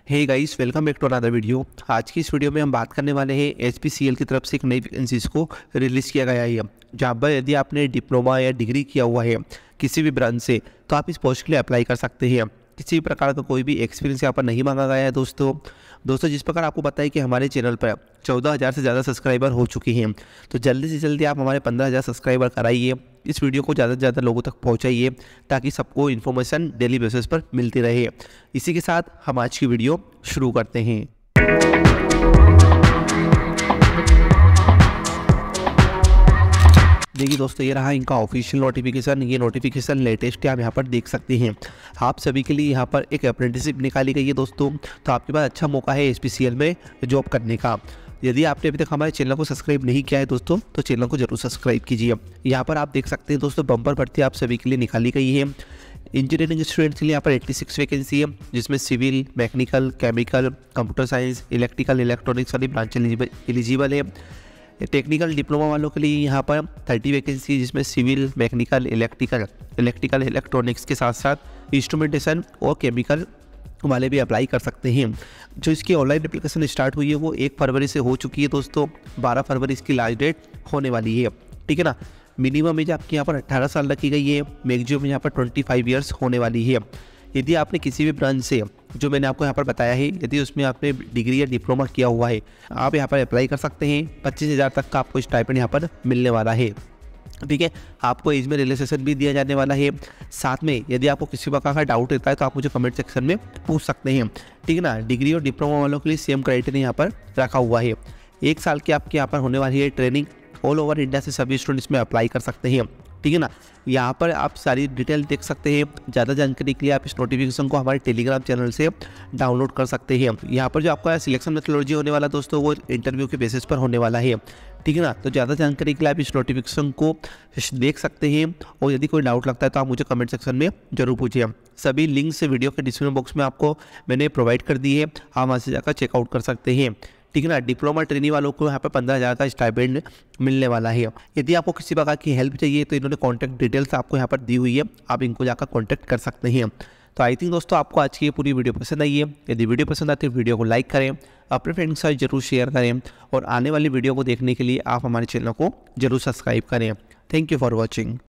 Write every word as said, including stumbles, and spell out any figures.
Hey guys, welcome back to another video. आज की इस वीडियो में हम बात करने वाले हैं एच पी सी एल की तरफ से एक नई वैकेंसीज को रिलीज़ किया गया है, जहाँ पर यदि आपने डिप्लोमा या डिग्री किया हुआ है किसी भी ब्रांच से तो आप इस पोस्ट के लिए अप्लाई कर सकते हैं। किसी भी प्रकार का कोई भी एक्सपीरियंस यहाँ पर नहीं मांगा गया है। दोस्तों दोस्तों जिस प्रकार आपको पता है कि हमारे चैनल पर चौदह हज़ार से ज़्यादा सब्सक्राइबर हो चुके हैं, तो जल्दी से जल्दी आप हमारे पंद्रह हज़ार सब्सक्राइबर कराइए। इस वीडियो को ज़्यादा से ज़्यादा लोगों तक पहुंचाइए ताकि सबको इन्फॉर्मेशन डेली बेसिस पर मिलती रहे। इसी के साथ हम आज की वीडियो शुरू करते हैं। देखिए दोस्तों, ये रहा इनका ऑफिशियल नोटिफिकेशन। ये नोटिफिकेशन लेटेस्ट है, आप यहाँ पर देख सकते हैं। आप सभी के लिए यहाँ पर एक अप्रेंटिसशिप निकाली गई है दोस्तों, तो आपके पास अच्छा मौका है एच पी सी एल में जॉब करने का। यदि आपने अभी तक हमारे चैनल को सब्सक्राइब नहीं किया है दोस्तों, तो चैनल को जरूर सब्सक्राइब कीजिए। यहाँ पर आप देख सकते हैं दोस्तों, बम्पर भर्ती आप सभी के लिए निकाली गई है। इंजीनियरिंग स्टूडेंट्स के लिए यहाँ पर छियासी वैकेंसी है, जिसमें civil, mechanical, chemical, computer science, electrical, electronics वाली ब्रांच एलिजिबल है। टेक्निकल डिप्लोमा वालों के लिए यहाँ पर तीस वैकेंसी, जिसमें civil, mechanical, electrical electrical electronics के साथ साथ इंस्ट्रूमेंटेशन और केमिकल वाले भी अप्लाई कर सकते हैं। जो इसकी ऑनलाइन एप्लीकेशन स्टार्ट हुई है वो एक फरवरी से हो चुकी है दोस्तों। बारह फरवरी इसकी लास्ट डेट होने वाली है, ठीक है ना। मिनिमम एज आपकी यहाँ पर अट्ठारह साल रखी गई है, मैक्सिमम यहाँ पर पच्चीस इयर्स होने वाली है। यदि आपने किसी भी ब्रांच से, जो मैंने आपको यहाँ पर बताया है, यदि उसमें आपने डिग्री या डिप्लोमा किया हुआ है, आप यहाँ पर अप्लाई कर सकते हैं। पच्चीस हज़ार तक का आपको स्टाइपेंड यहाँ पर मिलने वाला है, ठीक है। आपको एज में रिलैक्सेशन भी दिया जाने वाला है। साथ में यदि आपको किसी प्रकार का डाउट रहता है तो आप मुझे कमेंट सेक्शन में पूछ सकते हैं, ठीक है ना। डिग्री और डिप्लोमा वालों के लिए सेम क्राइटेरिया यहाँ पर रखा हुआ है। एक साल की आपके यहाँ पर होने वाली है ट्रेनिंग। ऑल ओवर इंडिया से सभी स्टूडेंट्स में अप्लाई कर सकते हैं, ठीक है ना। यहाँ पर आप सारी डिटेल देख सकते हैं। ज़्यादा जानकारी के लिए आप इस नोटिफिकेशन को हमारे टेलीग्राम चैनल से डाउनलोड कर सकते हैं। यहाँ पर जो आपका सिलेक्शन मेथोडोलॉजी होने वाला दोस्तों, वो इंटरव्यू के बेसिस पर होने वाला है, ठीक है ना। तो ज़्यादा जानकारी के लिए आप इस नोटिफिकेशन को देख सकते हैं, और यदि कोई डाउट लगता है तो आप मुझे कमेंट सेक्शन में जरूर पूछिए। सभी लिंक्स वीडियो के डिस्क्रिप्शन बॉक्स में आपको मैंने प्रोवाइड कर दी है, आप वहाँ से जाकर चेकआउट कर सकते हैं, ठीक है ना। डिप्लोमा ट्रेनी वालों को यहाँ पर पंद्रह हज़ार का स्टाइपेंड मिलने वाला है। यदि आपको किसी प्रकार की हेल्प चाहिए तो इन्होंने कॉन्टैक्ट डिटेल्स आपको यहाँ पर दी हुई है, आप इनको जाकर कॉन्टैक्ट कर सकते हैं। तो आई थिंक दोस्तों आपको आज की ये पूरी वीडियो पसंद आई है। यदि वीडियो पसंद आती है वीडियो को लाइक करें, अपने फ्रेंड्स के साथ जरूर शेयर करें, और आने वाली वीडियो को देखने के लिए आप हमारे चैनल को जरूर सब्सक्राइब करें। Thank you for watching.